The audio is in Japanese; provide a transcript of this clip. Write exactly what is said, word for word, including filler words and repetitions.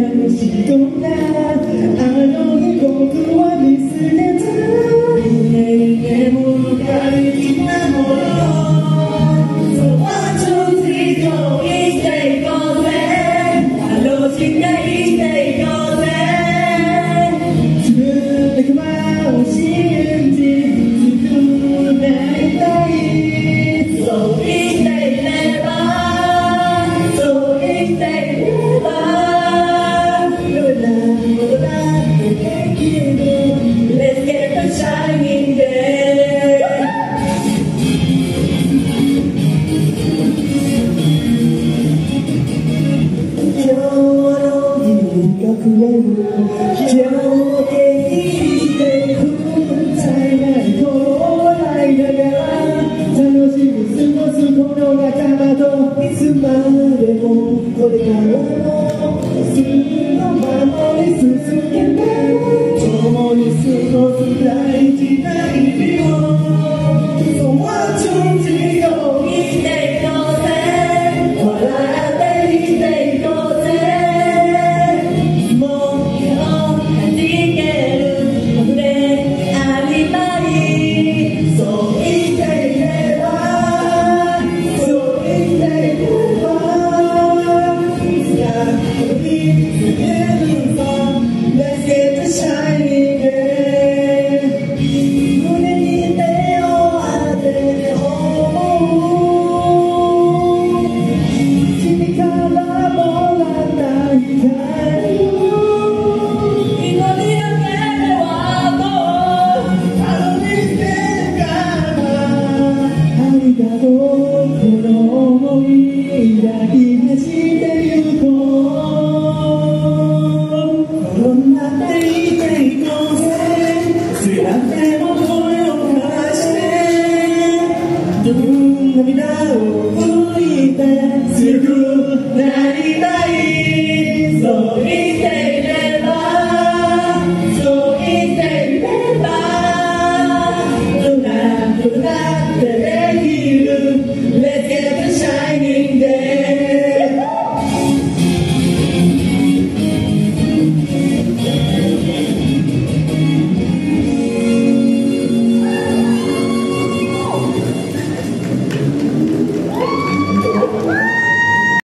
しいとなあの日僕は見つけたでも大事なもの So one, two, three, go 生きていこうぜあの日が生きていこうぜ自分だけはを信じ作りたいそう生きていればそう生きていればどんなことだってできる Let's get a shining day 今日の日に隠れる